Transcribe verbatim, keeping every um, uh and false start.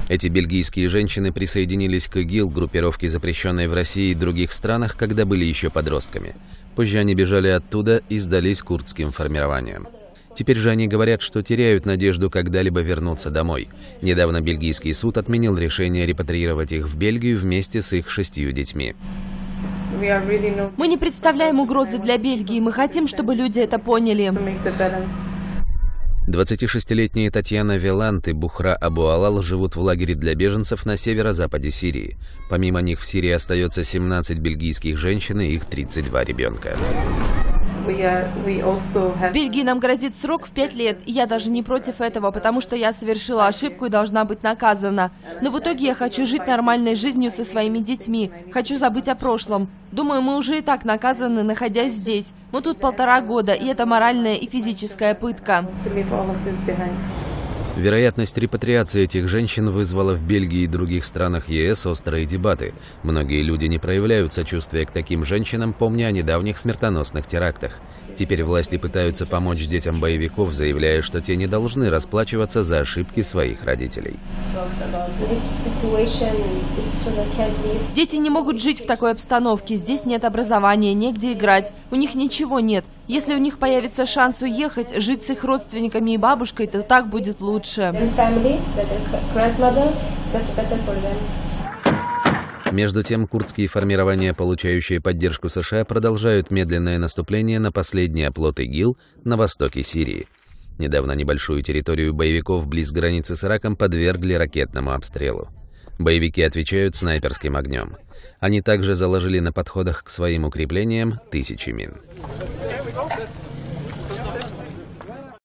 Эти бельгийские женщины присоединились к ИГИЛ, группировке, запрещенной в России и других странах, когда были еще подростками. Позже они бежали оттуда и сдались курдским формированиям. Теперь же они говорят, что теряют надежду когда-либо вернуться домой. Недавно бельгийский суд отменил решение репатриировать их в Бельгию вместе с их шестью детьми. Мы не представляем угрозы для Бельгии. Мы хотим, чтобы люди это поняли. двадцатишестилетние Татьяна Велант и Бухра Абу-Алал живут в лагере для беженцев на северо-западе Сирии. Помимо них в Сирии остается семнадцать бельгийских женщин и их тридцать два ребенка. В Бельгии нам грозит срок в пять лет, и я даже не против этого, потому что я совершила ошибку и должна быть наказана. Но в итоге я хочу жить нормальной жизнью со своими детьми, хочу забыть о прошлом. Думаю, мы уже и так наказаны, находясь здесь. Мы тут полтора года, и это моральная и физическая пытка. Вероятность репатриации этих женщин вызвала в Бельгии и других странах ЕС острые дебаты. Многие люди не проявляют сочувствия к таким женщинам, помня о недавних смертоносных терактах. Теперь власти пытаются помочь детям боевиков, заявляя, что те не должны расплачиваться за ошибки своих родителей. Дети не могут жить в такой обстановке. Здесь нет образования, негде играть. У них ничего нет. Если у них появится шанс уехать, жить с их родственниками и бабушкой, то так будет лучше. Между тем, курдские формирования, получающие поддержку США, продолжают медленное наступление на последний оплот ИГИЛ на востоке Сирии. Недавно небольшую территорию боевиков близ границы с Ираком подвергли ракетному обстрелу. Боевики отвечают снайперским огнем. Они также заложили на подходах к своим укреплениям тысячи мин.